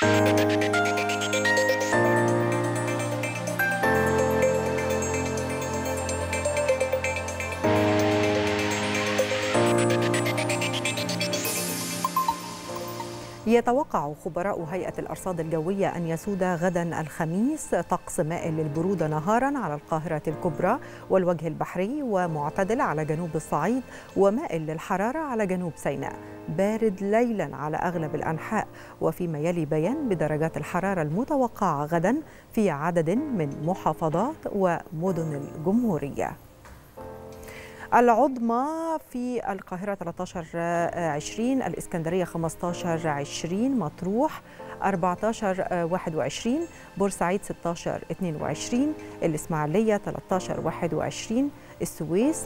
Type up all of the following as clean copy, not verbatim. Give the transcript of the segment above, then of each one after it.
يتوقع خبراء هيئة الأرصاد الجوية أن يسود غدا الخميس طقس مائل للبرودة نهارا على القاهرة الكبرى والوجه البحري، ومعتدل على جنوب الصعيد، ومائل للحرارة على جنوب سيناء، بارد ليلا على أغلب الأنحاء. وفيما يلي بيان بدرجات الحرارة المتوقعة غدا في عدد من محافظات ومدن الجمهورية. العظمى في القاهرة 13-20، الإسكندرية 15-20، مطروح 14-21، بورسعيد 16-22، الإسماعيلية 13-21، السويس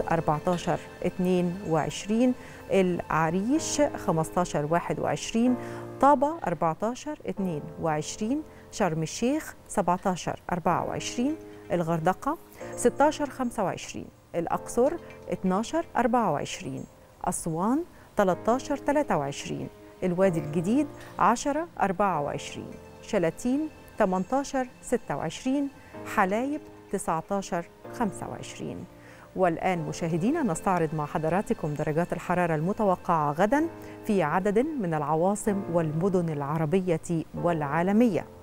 14-22، العريش 15-21، طابة 14-22، شرم الشيخ 17-24، الغردقة 16-25، الأقصر 12-24، أسوان 13-23، الوادي الجديد 10-24، شلاتين 18-26، حلايب 19-25. والآن مشاهدينا نستعرض مع حضراتكم درجات الحرارة المتوقعة غدا في عدد من العواصم والمدن العربية والعالمية.